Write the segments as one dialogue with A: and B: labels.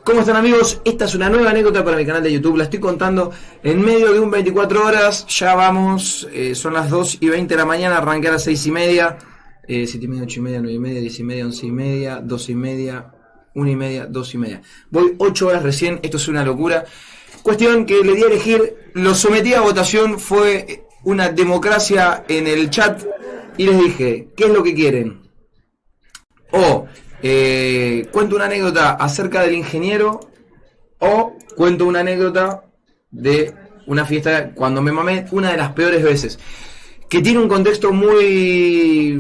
A: ¿Cómo están, amigos? Esta es una nueva anécdota para mi canal de YouTube. La estoy contando en medio de un 24 horas. Ya vamos, son las 2:20 de la mañana. Arranqué a las 6:30, 7:30, 8:30, 9:30, 10:30, 11:30, 12:30, 1:30, 2:30. Voy 8 horas recién. Esto es una locura. Cuestión que le di a elegir, lo sometí a votación. Fue una democracia en el chat y les dije, ¿qué es lo que quieren? Cuento una anécdota acerca del ingeniero o cuento una anécdota de una fiesta cuando me mamé una de las peores veces, que tiene un contexto muy,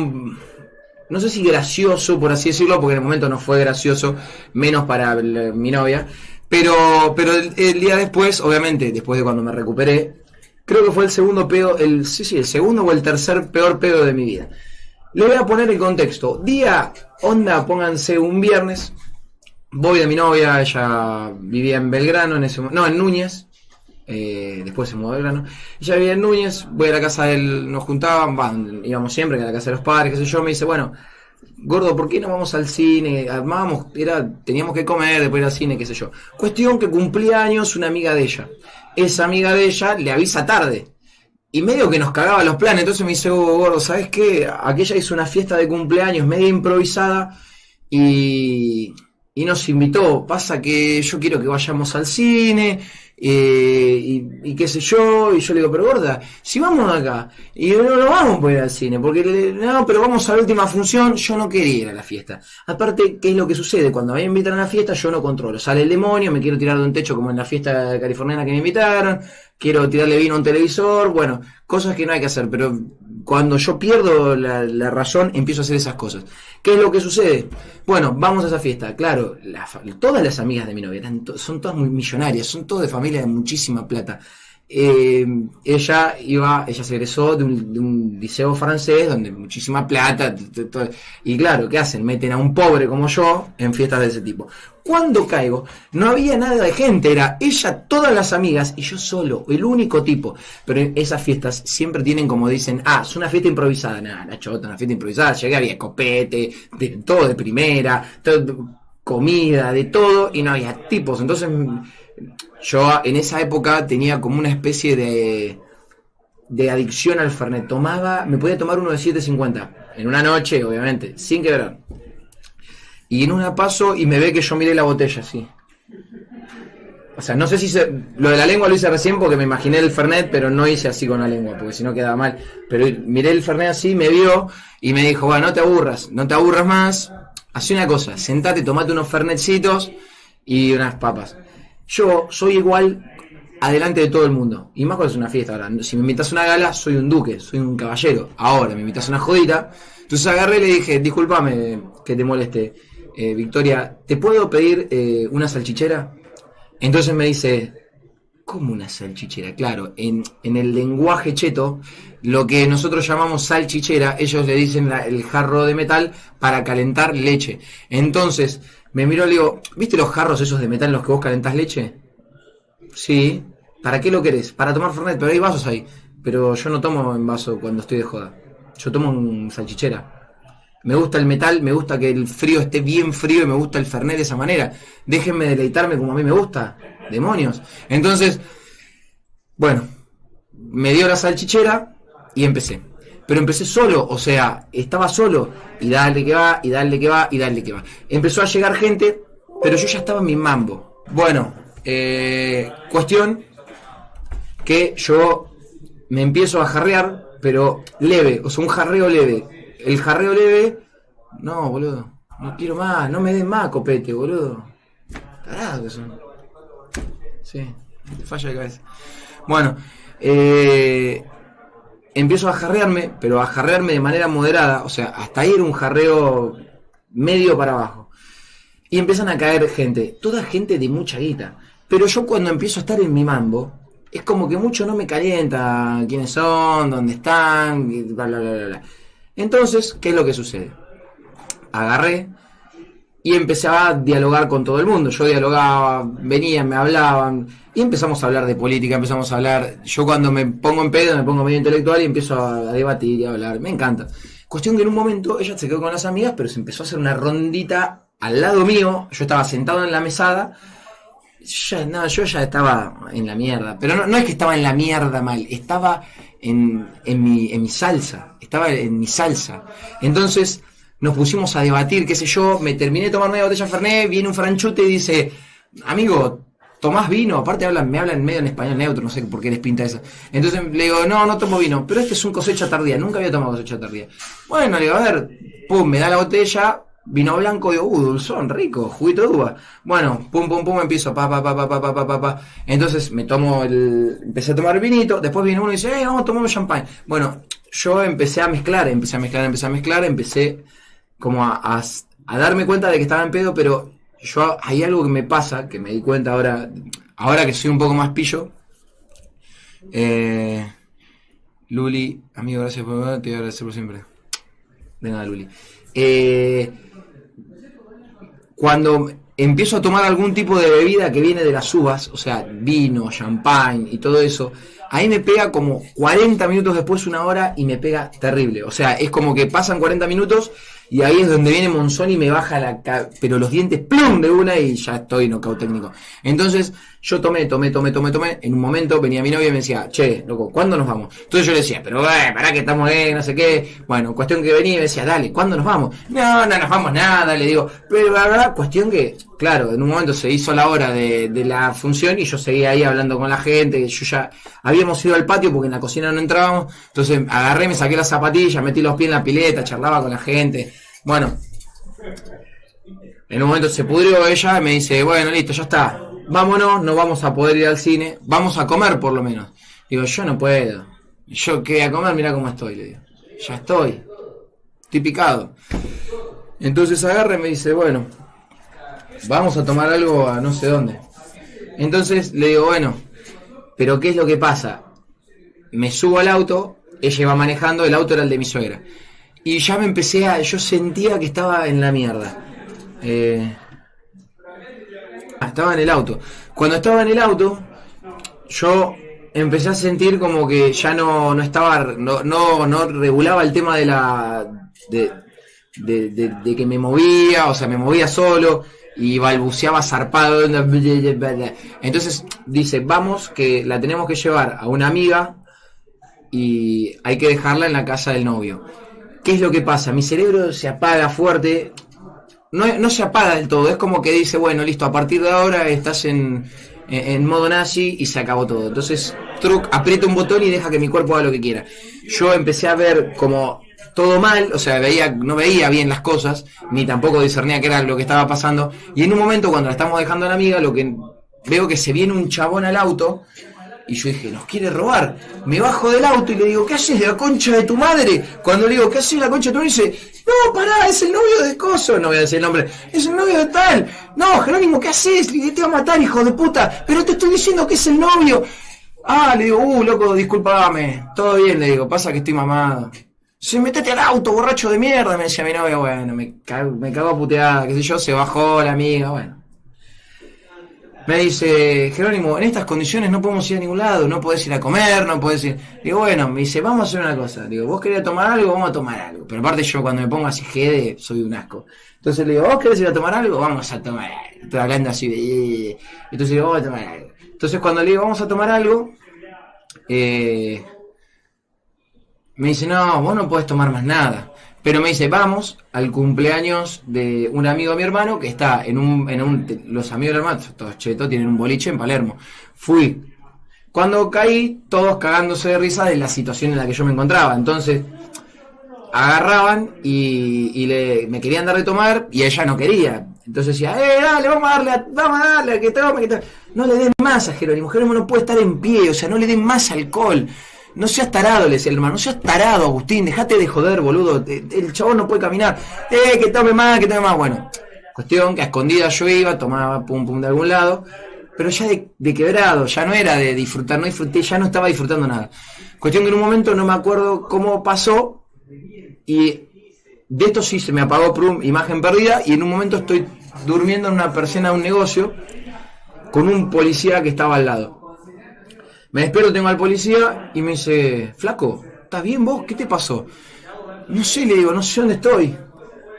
A: no sé si gracioso, por así decirlo, porque en el momento no fue gracioso, menos para mi novia, pero el día después, obviamente, después de cuando me recuperé, creo que fue el segundo pedo, el segundo o el tercer peor pedo de mi vida. Le voy a poner el contexto. Día, onda, pónganse un viernes. Voy de mi novia, ella vivía en Belgrano, en Núñez. Después se mudó a Belgrano. Ella vivía en Núñez, voy a la casa de él, nos juntaban, íbamos siempre a la casa de los padres, qué sé yo. Me dice, bueno, gordo, ¿por qué no vamos al cine? Teníamos que comer, después ir al cine, qué sé yo. Cuestión que cumplía años una amiga de ella. Esa amiga de ella le avisa tarde. Y medio que nos cagaba los planes. Entonces me dice, gordo, ¿sabes qué? Aquella hizo una fiesta de cumpleaños media improvisada y nos invitó. Pasa que yo quiero que vayamos al cine y qué sé yo. Y yo le digo, pero gorda, si vamos acá y no vamos a ir al cine, porque no, pero vamos a la última función. Yo no quería ir a la fiesta. Aparte, ¿qué es lo que sucede? Cuando me invitan a la fiesta yo no controlo. Sale el demonio, me quiero tirar de un techo como en la fiesta californiana que me invitaron. Quiero tirarle vino a un televisor, bueno, cosas que no hay que hacer, pero cuando yo pierdo la razón, empiezo a hacer esas cosas. ¿Qué es lo que sucede? Bueno, vamos a esa fiesta. Claro, todas las amigas de mi novia son todas muy millonarias, son todas de familia de muchísima plata. Ella se egresó de un liceo francés donde muchísima plata, y claro, ¿qué hacen? Meten a un pobre como yo en fiestas de ese tipo. Cuando caigo, no había nada de gente, era ella, todas las amigas y yo solo, el único tipo. Pero esas fiestas siempre tienen, como dicen, es una fiesta improvisada. Nada, la chota, una fiesta improvisada. Llegué, había copete, todo de primera, comida, de todo, y no había tipos. Entonces yo en esa época tenía como una especie de adicción al Fernet. Me podía tomar uno de 7.50 en una noche, obviamente, sin quebrar. Y en una paso y me ve que yo miré la botella así. O sea, no sé si lo de la lengua lo hice recién porque me imaginé el Fernet, pero no hice así con la lengua, porque si no quedaba mal. Pero miré el Fernet así, me vio y me dijo, bueno, no te aburras más. Hacé una cosa, sentate, tomate unos Fernetcitos y unas papas. Yo soy igual adelante de todo el mundo. Y más cuando es una fiesta. Ahora, si me invitas a una gala, soy un duque, soy un caballero. Ahora, me invitas a una jodita. Entonces agarré y le dije, discúlpame que te moleste, Victoria, ¿te puedo pedir una salchichera? Entonces me dice, ¿cómo una salchichera? Claro, en el lenguaje cheto, lo que nosotros llamamos salchichera, ellos le dicen el jarro de metal para calentar leche. Entonces me miró y le digo, ¿viste los jarros esos de metal en los que vos calentás leche? Sí. ¿Para qué lo querés? Para tomar Fernet, pero hay vasos ahí. Pero yo no tomo en vaso cuando estoy de joda. Yo tomo en salchichera. Me gusta el metal, me gusta que el frío esté bien frío y me gusta el Fernet de esa manera. Déjenme deleitarme como a mí me gusta. Demonios. Entonces, bueno, me dio la salchichera y empecé. Pero empecé solo, o sea, estaba solo. Y dale que va, y dale que va, y dale que va. Empezó a llegar gente, pero yo ya estaba en mi mambo. Bueno, cuestión que yo me empiezo a jarrear, pero leve, o sea, un jarreo leve. El jarreo leve, no, boludo, no quiero más, no me den más copete, boludo. Tarado que son. Sí, te falla de cabeza. Bueno, empiezo a jarrearme, pero a jarrearme de manera moderada, o sea, hasta ahí era un jarreo medio para abajo. Y empiezan a caer gente, toda gente de mucha guita. Pero yo cuando empiezo a estar en mi mambo, es como que mucho no me calienta quiénes son, dónde están, y bla, bla, bla, bla. Entonces, ¿qué es lo que sucede? Agarré y empecé a dialogar con todo el mundo. Yo dialogaba, venían, me hablaban y empezamos a hablar de política, empezamos a hablar. Yo cuando me pongo en pedo, me pongo medio intelectual y empiezo a debatir y a hablar. Me encanta. Cuestión que en un momento ella se quedó con las amigas, pero se empezó a hacer una rondita al lado mío, yo estaba sentado en la mesada. Yo ya estaba en la mierda, pero no es que estaba en la mierda mal, estaba en mi salsa, estaba en mi salsa. Entonces nos pusimos a debatir, qué sé yo, me terminé de tomar media botella de Fernet, viene un franchute y dice, amigo, ¿tomás vino? Aparte me hablan medio en español neutro, no sé por qué les pinta eso. Entonces le digo, no tomo vino, pero este es un cosecha tardía, nunca había tomado cosecha tardía. Bueno, le digo, a ver, pum, me da la botella. Vino blanco, digo, dulzón, rico, juguito de uva. Bueno, pum, empiezo, pa. Entonces me tomo empecé a tomar vinito, después viene uno y dice, vamos a tomar un champán. Bueno, yo empecé a mezclar, empecé como a darme cuenta de que estaba en pedo, pero hay algo que me pasa, que me di cuenta ahora que soy un poco más pillo. Luli, amigo, gracias te voy a agradecer por siempre. Venga, Luli. Cuando empiezo a tomar algún tipo de bebida que viene de las uvas, o sea, vino, champán y todo eso, ahí me pega como 40 minutos después, una hora, y me pega terrible. O sea, es como que pasan 40 minutos y ahí es donde viene Monzón y me baja pero los dientes plum de una y ya estoy nocaut técnico. Entonces yo tomé. En un momento venía mi novia y me decía, che, loco, ¿cuándo nos vamos? Entonces yo le decía, pero pará que estamos no sé qué. Bueno, cuestión que venía y me decía, dale, ¿cuándo nos vamos? No nos vamos nada, le digo. Pero la verdad, cuestión que, claro, en un momento se hizo la hora de la función y yo seguía ahí hablando con la gente. Yo ya habíamos ido al patio porque en la cocina no entrábamos. Entonces agarré, me saqué las zapatillas, metí los pies en la pileta, charlaba con la gente. Bueno, en un momento se pudrió ella y me dice, bueno, listo, ya está. Vámonos, no vamos a poder ir al cine, vamos a comer por lo menos. Digo, yo no puedo. Yo que voy a comer, mirá cómo estoy, le digo. Ya estoy picado. Entonces agarra y me dice, bueno, vamos a tomar algo a no sé dónde. Entonces le digo, bueno, pero ¿qué es lo que pasa? Me subo al auto, ella iba manejando, el auto era el de mi suegra. Y ya me yo sentía que estaba en la mierda. Estaba en el auto. Cuando estaba en el auto, yo empecé a sentir como que ya no regulaba el tema de que me movía, o sea, me movía solo y balbuceaba zarpado. Entonces dice, vamos, que la tenemos que llevar a una amiga y hay que dejarla en la casa del novio. ¿Qué es lo que pasa? Mi cerebro se apaga fuerte. No se apaga del todo, es como que dice, bueno, listo, a partir de ahora estás en modo nazi y se acabó todo. Entonces, aprieta un botón y deja que mi cuerpo haga lo que quiera. Yo empecé a ver como todo mal, o sea, no veía bien las cosas, ni tampoco discernía qué era lo que estaba pasando. Y en un momento, cuando la estamos dejando a la amiga, lo que veo que se viene un chabón al auto. Y yo dije, nos quiere robar. Me bajo del auto y le digo, ¿qué haces de la concha de tu madre? Cuando le digo, ¿qué haces de la concha de tu madre? Dice, no, pará, es el novio de Coso. No voy a decir el nombre. Es el novio de tal. No, Jerónimo, ¿qué haces? Te va a matar, hijo de puta. Pero te estoy diciendo que es el novio. Ah, le digo, loco, discúlpame. Todo bien, le digo, pasa que estoy mamado. Se metete al auto, borracho de mierda, me decía mi novia. Bueno, me cago a puteada, qué sé yo, se bajó la amiga, bueno. Me dice, Jerónimo, en estas condiciones no podemos ir a ningún lado, no podés ir a comer, no podés ir... Digo, bueno, me dice, vamos a hacer una cosa. Digo, vos querés tomar algo, vamos a tomar algo. Pero aparte yo cuando me pongo así jede, soy un asco. Entonces le digo, ¿vos querés ir a tomar algo? Vamos a tomar algo. Estoy hablando así de... Entonces le digo, vamos a tomar algo. Entonces cuando le digo, vamos a tomar algo, me dice, no, vos no podés tomar más nada. Pero me dice, vamos al cumpleaños de un amigo de mi hermano que está los amigos del hermano, todos chetos, tienen un boliche en Palermo. Fui. Cuando caí, todos cagándose de risa de la situación en la que yo me encontraba. Entonces, agarraban y me querían dar de tomar y ella no quería. Entonces decía, dale, vamos a darle, que tome. No le den más a Jerónimo. Jerónimo no puede estar en pie, o sea, no le den más alcohol. No seas tarado, le decía el hermano, no seas tarado, Agustín, dejate de joder, boludo, el chabón no puede caminar, que tome más, bueno, cuestión que a escondidas yo iba, tomaba pum de algún lado, pero ya de quebrado, ya no era de disfrutar, no disfruté, ya no estaba disfrutando nada, cuestión que en un momento no me acuerdo cómo pasó, y de esto sí se me apagó imagen perdida, y en un momento estoy durmiendo en una persiana de un negocio, con un policía que estaba al lado. Me despierto, tengo al policía y me dice, flaco, ¿estás bien vos? ¿Qué te pasó? No sé, le digo, no sé dónde estoy.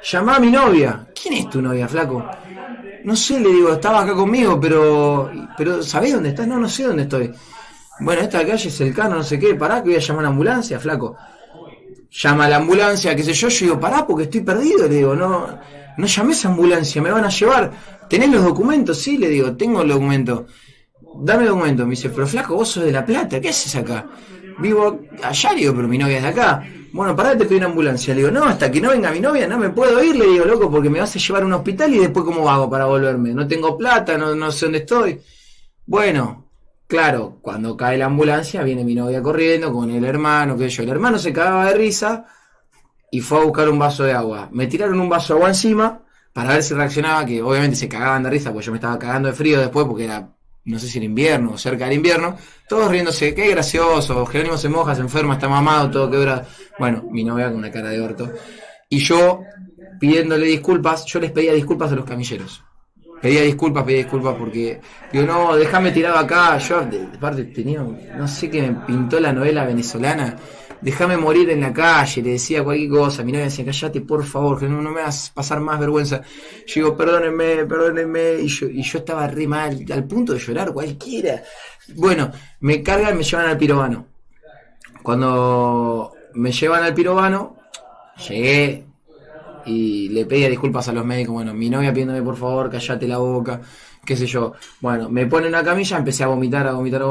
A: llamá a mi novia. ¿Quién es tu novia, flaco? No sé, le digo, estaba acá conmigo, pero ¿sabés dónde estás? No, no sé dónde estoy. Bueno, esta calle es el Cano, no sé qué, pará que voy a llamar a la ambulancia, flaco. Llama a la ambulancia, qué sé yo digo, pará porque estoy perdido, le digo, no llames a ambulancia, me van a llevar. ¿Tenés los documentos? Sí, le digo, tengo el documento. Dame documento. Me dice, pero flaco, vos sos de La Plata, ¿qué haces acá? Vivo allá, le digo, pero mi novia es de acá. Bueno, pará, te pido una ambulancia. Le digo, no, hasta que no venga mi novia no me puedo ir, le digo, loco, porque me vas a llevar a un hospital y después cómo hago para volverme. No tengo plata, no sé dónde estoy. Bueno, claro, cuando cae la ambulancia viene mi novia corriendo con el hermano, qué sé yo. El hermano se cagaba de risa y fue a buscar un vaso de agua. Me tiraron un vaso de agua encima para ver si reaccionaba, que obviamente se cagaban de risa, porque yo me estaba cagando de frío después, porque era, no sé si era invierno o cerca del invierno, todos riéndose, qué gracioso, Jerónimo se moja, se enferma, está mamado, todo quebrado. Bueno, mi novia con una cara de orto. Y yo, pidiéndole disculpas, yo les pedía disculpas a los camilleros. Pedía disculpas porque, digo, no, déjame tirado acá. Yo, aparte, tenía, no sé qué me pintó la novela venezolana. Déjame morir en la calle, le decía cualquier cosa. Mi novia decía, cállate por favor, que no me hagas pasar más vergüenza. Yo digo, perdónenme, y yo estaba re mal, al punto de llorar cualquiera. Bueno, me cargan, me llevan al pirobano. Cuando me llevan al pirobano, llegué y le pedía disculpas a los médicos. Bueno, mi novia pidiéndome por favor, cállate la boca, qué sé yo. Bueno, me ponen una camilla, empecé a vomitar,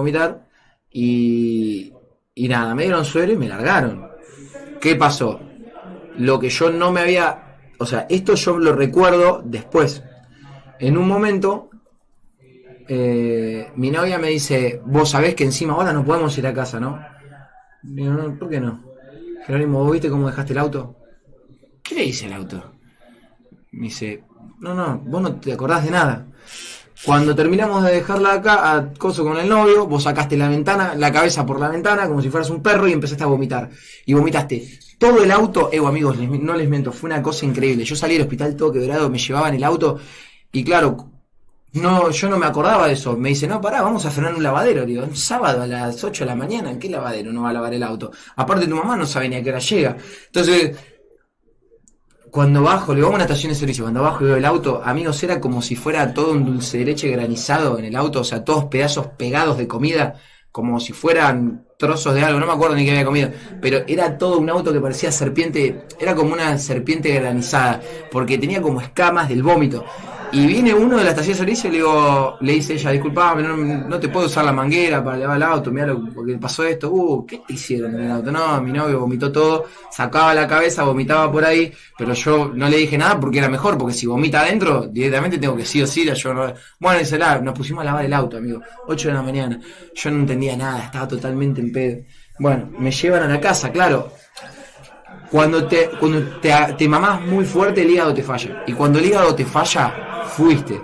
A: y nada, me dieron suero y me largaron. ¿Qué pasó? Lo que yo no me había... O sea, esto yo lo recuerdo después. En un momento, mi novia me dice, vos sabés que encima ahora no podemos ir a casa, ¿no? Digo, no, ¿por qué no? Jerónimo, ¿vos viste cómo dejaste el auto? ¿Qué le hice al auto? Me dice, no, vos no te acordás de nada. Cuando terminamos de dejarla acá a coso con el novio, vos sacaste la cabeza por la ventana como si fueras un perro y empezaste a vomitar. Y vomitaste todo el auto. Amigos, no les miento, fue una cosa increíble. Yo salí del hospital todo quebrado, me llevaban el auto y claro, yo no me acordaba de eso. Me dice, no, pará, vamos a frenar un lavadero. Digo, un sábado a las 8 de la mañana, ¿en qué lavadero no va a lavar el auto? Aparte tu mamá no sabe ni a qué hora llega. Entonces... Cuando bajo, le vamos a una estación de servicio, cuando bajo y veo el auto, amigos, era como si fuera todo un dulce de leche granizado en el auto, o sea, todos pedazos pegados de comida, como si fueran trozos de algo, no me acuerdo ni qué había comido, pero era todo un auto que parecía serpiente, era como una serpiente granizada, porque tenía como escamas del vómito. Y viene uno de la estación de servicio y le dice ella, disculpame, no te puedo usar la manguera para lavar el auto, mirá porque pasó esto, ¿qué te hicieron en el auto? No, mi novio vomitó todo, sacaba la cabeza, vomitaba por ahí, pero yo no le dije nada porque era mejor, porque si vomita adentro, directamente tengo que sí o sí, yo no... Bueno, dice, nos pusimos a lavar el auto, amigo, 8 de la mañana, yo no entendía nada, estaba totalmente en pedo. Bueno, me llevan a la casa, claro. Cuando te mamás muy fuerte, el hígado te falla. Y cuando el hígado te falla, fuiste.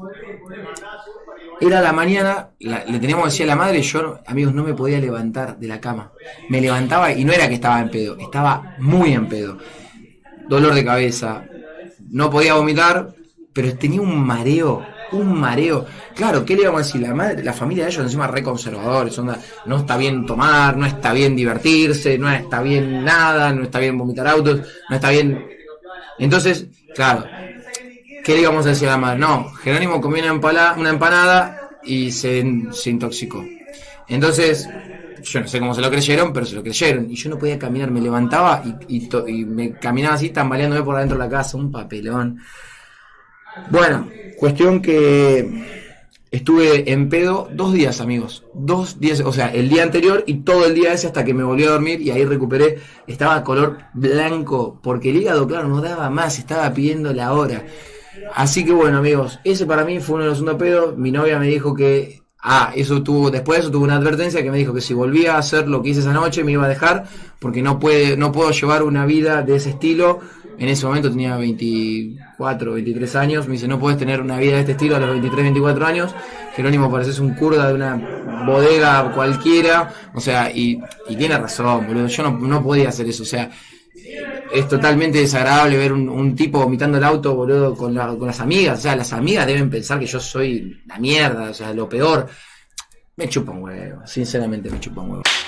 A: Era la mañana, le teníamos que decir a la madre, yo, amigos, no me podía levantar de la cama. Me levantaba y no era que estaba en pedo, estaba muy en pedo. Dolor de cabeza, no podía vomitar, pero tenía un mareo. Claro, ¿qué le íbamos a decir? La familia de ellos encima re conservadores, no está bien tomar, no está bien divertirse, no está bien nada, no está bien vomitar autos, no está bien... Entonces, claro, ¿qué le íbamos a decir a la madre? No, Jerónimo comió una empanada y se intoxicó. Entonces, yo no sé cómo se lo creyeron, pero se lo creyeron. Y yo no podía caminar, me levantaba y me caminaba así, tambaleándome por adentro de la casa, un papelón. Bueno, cuestión que estuve en pedo 2 días, amigos. 2 días, o sea, el día anterior y todo el día ese hasta que me volví a dormir y ahí recuperé. Estaba color blanco porque el hígado, claro, no daba más, estaba pidiendo la hora. Así que bueno, amigos, ese para mí fue uno de los segundos pedos. Mi novia me dijo que... después de eso tuve una advertencia que me dijo que si volvía a hacer lo que hice esa noche me iba a dejar porque no puedo llevar una vida de ese estilo. En ese momento tenía 24, 23 años. Me dice, no puedes tener una vida de este estilo a los 23, 24 años. Jerónimo, pareces un kurda de una bodega cualquiera. O sea, y tiene razón, boludo. Yo no podía hacer eso. O sea, es totalmente desagradable ver un tipo vomitando el auto, boludo, con las amigas. O sea, las amigas deben pensar que yo soy la mierda, o sea, lo peor. Me chupa un huevo, sinceramente me chupa un huevo.